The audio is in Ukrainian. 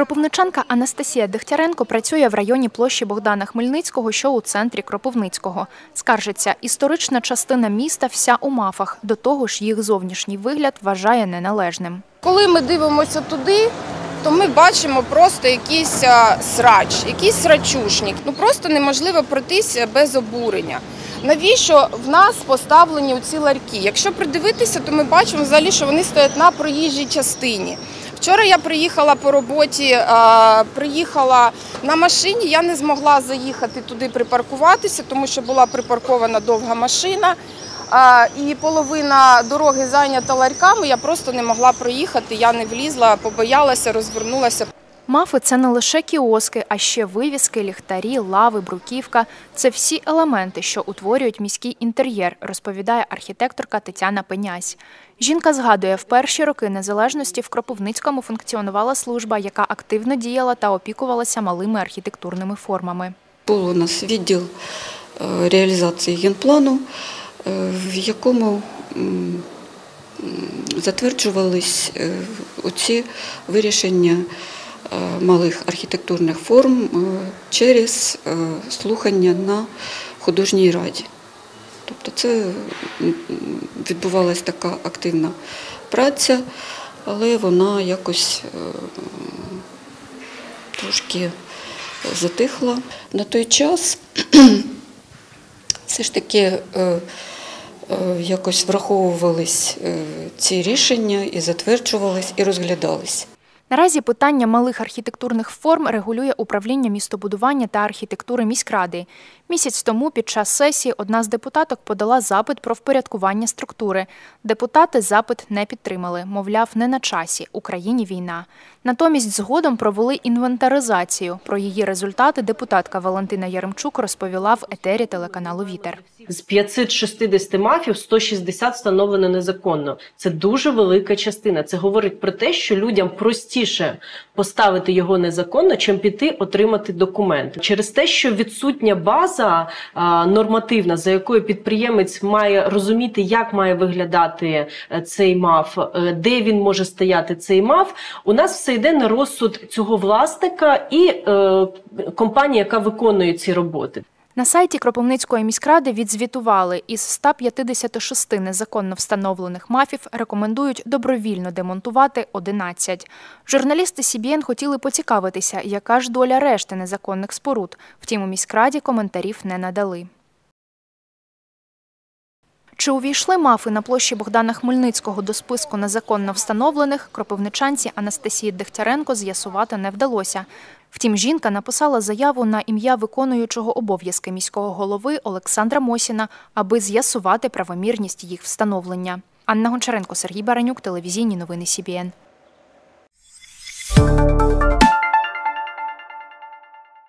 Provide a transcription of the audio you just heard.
Кропивничанка Анастасія Дегтяренко працює в районі площі Богдана Хмельницького, що у центрі Кропивницького. Скаржиться, історична частина міста вся у мафах, до того ж їх зовнішній вигляд вважає неналежним. Коли ми дивимося туди, то ми бачимо просто якийсь срач, якийсь срачушник. Просто неможливо пройтися без обурення. Навіщо в нас поставлені ці ларьки? Якщо придивитися, то ми бачимо взагалі, що вони стоять на проїжджій частині. Вчора я приїхала по роботі, приїхала на машині, я не змогла заїхати туди припаркуватися, тому що була припаркована довга машина. І половина дороги зайнята ларьками, я просто не могла проїхати, я не влізла, побоялася, розвернулася. Мафи – це не лише кіоски, а ще вивіски, ліхтарі, лави, бруківка. Це всі елементи, що утворюють міський інтер'єр, розповідає архітекторка Тетяна Пенясь. Жінка згадує, в перші роки незалежності в Кропивницькому функціонувала служба, яка активно діяла та опікувалася малими архітектурними формами. Був у нас відділ реалізації генплану, в якому затверджувались оці вирішення малих архітектурних форм через слухання на художній раді. Тобто це відбувалася така активна праця, але вона якось трошки затихла. На той час все ж таки якось враховувались ці рішення і затверджувались, і розглядались. Наразі питання малих архітектурних форм регулює управління містобудування та архітектури міськради. Місяць тому під час сесії одна з депутаток подала запит про впорядкування структури. Депутати запит не підтримали, мовляв, не на часі, в Україні війна. Натомість згодом провели інвентаризацію. Про її результати депутатка Валентина Яремчук розповіла в етері телеканалу «Вітер». З 560 мафів 160 встановлено незаконно. Це дуже велика частина. Це говорить про те, що людям простіше поставити його незаконно, чим піти отримати документ. Через те, що відсутня база нормативна, за якою підприємець має розуміти, як має виглядати цей маф, де він може стояти цей маф, у нас все йде на розсуд цього власника і компанії, яка виконує ці роботи. На сайті Кропивницької міськради відзвітували, із 156 незаконно встановлених мафів рекомендують добровільно демонтувати 11. Журналісти СІБІН хотіли поцікавитися, яка ж доля решти незаконних споруд. Втім, у міськраді коментарів не надали. Чи увійшли мафи на площі Богдана Хмельницького до списку незаконно встановлених, кропивничанці Анастасії Дегтяренко з'ясувати не вдалося. Втім, жінка написала заяву на ім'я виконуючого обов'язки міського голови Олександра Мосіна, аби з'ясувати правомірність їх встановлення. Анна Гончаренко, Сергій Баранюк, телевізійні новини СІБІН.